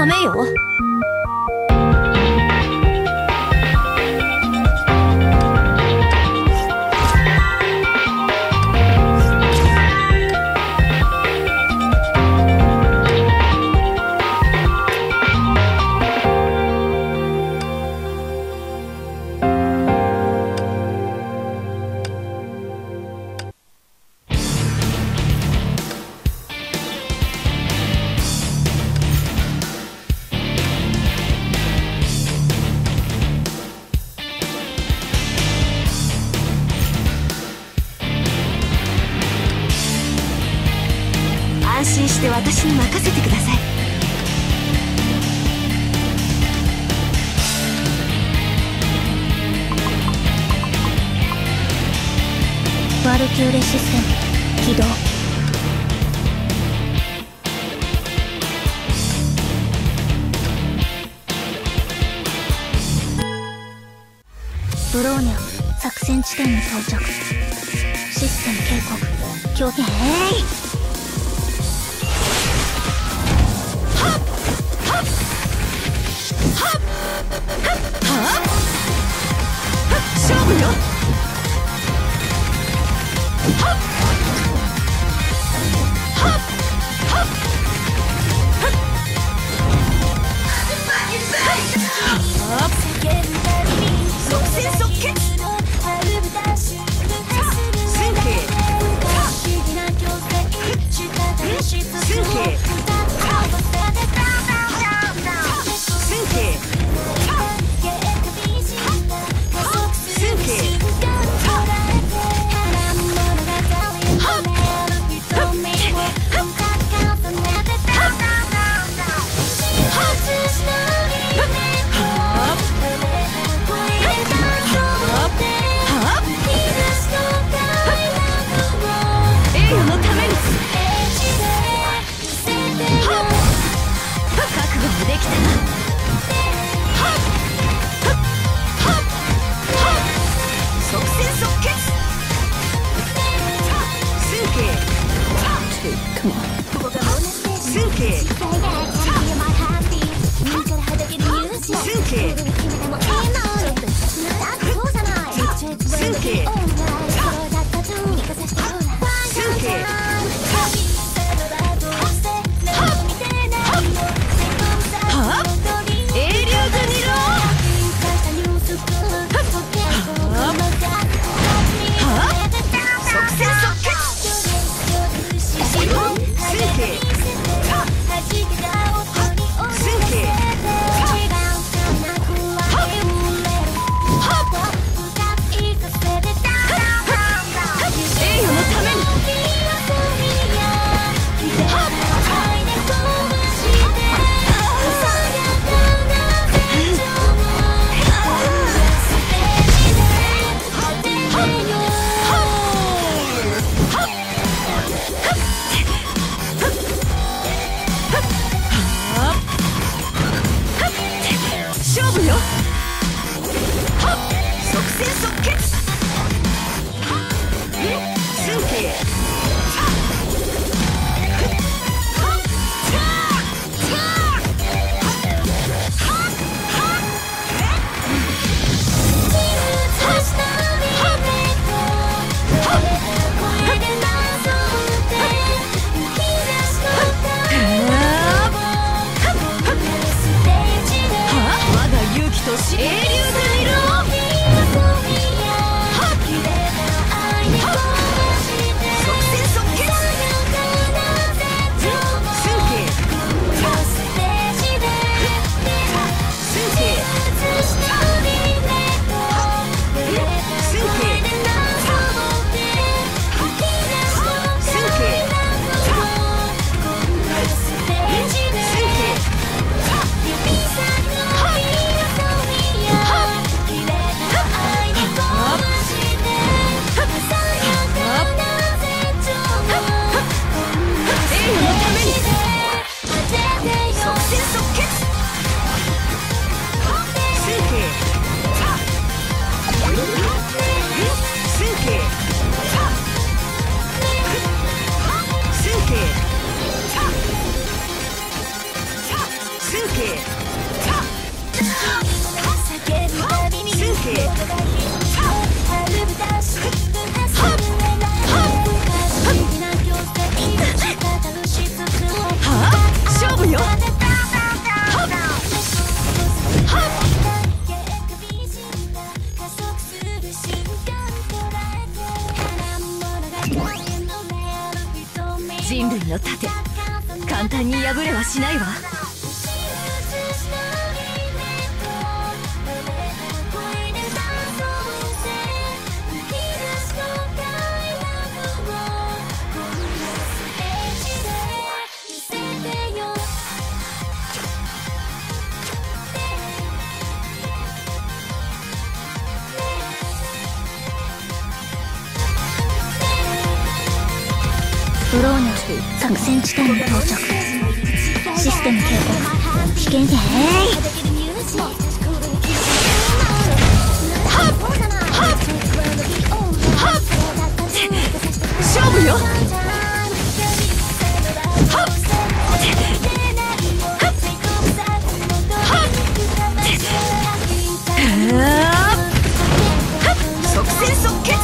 ダメよ。 安心して私に任せてください。 ワルキューレシステム起動。ブローニャ作戦地点に到着。システム警告強権。 勝負よ。即戦即決。神経勝負よ。人類の盾、簡単に破れはしないわ。 ドローナ作戦地点に到着。システム警告、危険性。 勝負よ。即戦即決。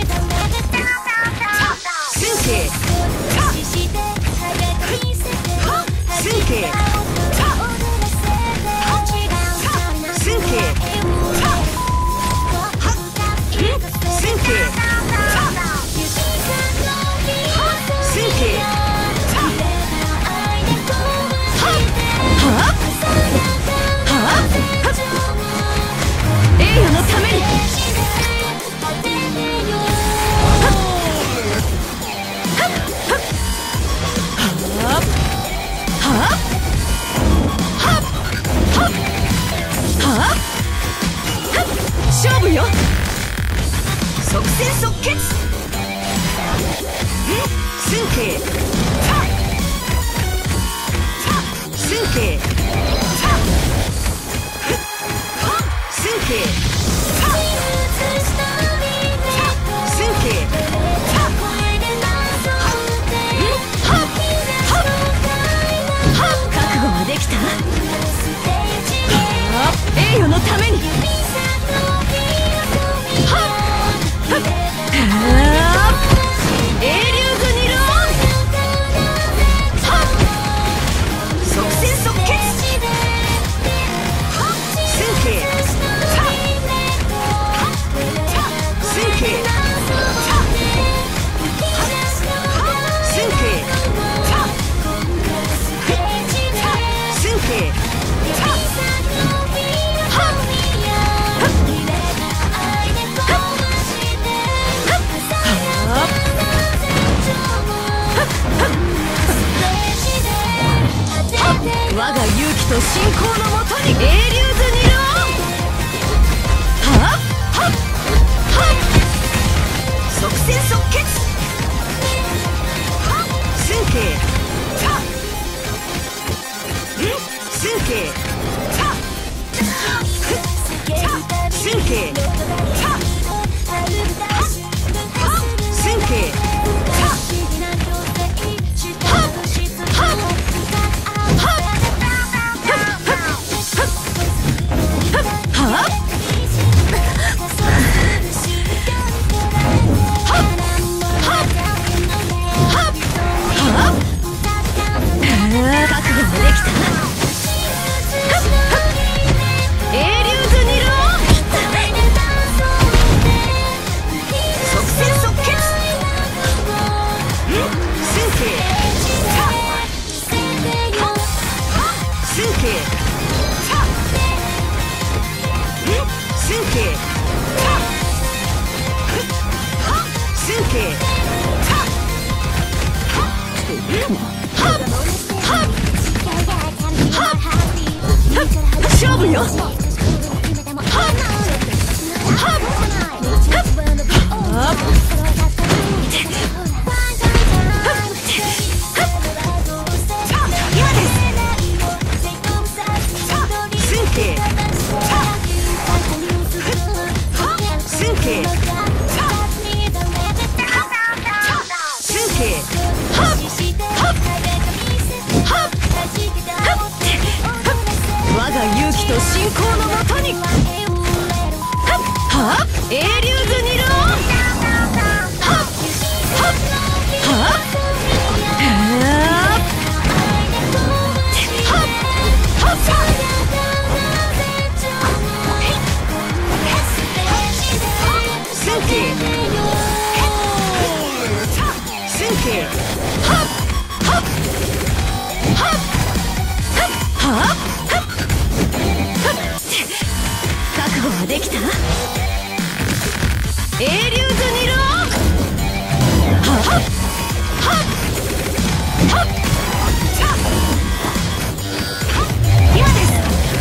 栄誉のために。勝負よ。即戦即決。神経神経神経覚悟はできた。栄誉のために。英竜ズニルオン。即戦即決。神経神経我が勇気と信仰のもとに英竜ズニルオン。即戦即決。神経神経神経神経覚悟もできた。英竜ズニルオン。即戦即決。神経神経神経神経勝負よ。神と信仰のもとに。はっ英竜ズニルオン。はっはっはっ覚悟はできた？英竜ズニルオン。はっはっはっ今です。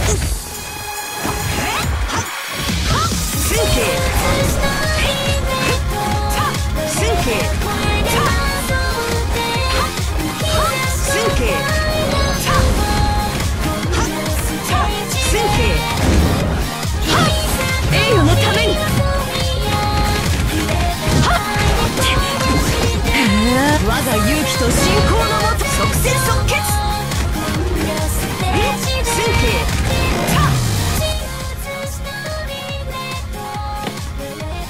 栄誉のために。我が勇気と信仰のもと即戦即決。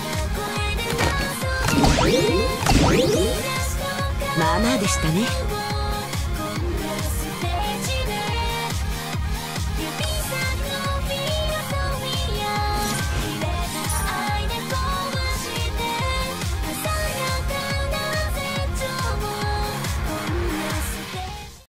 まあまあでしたね。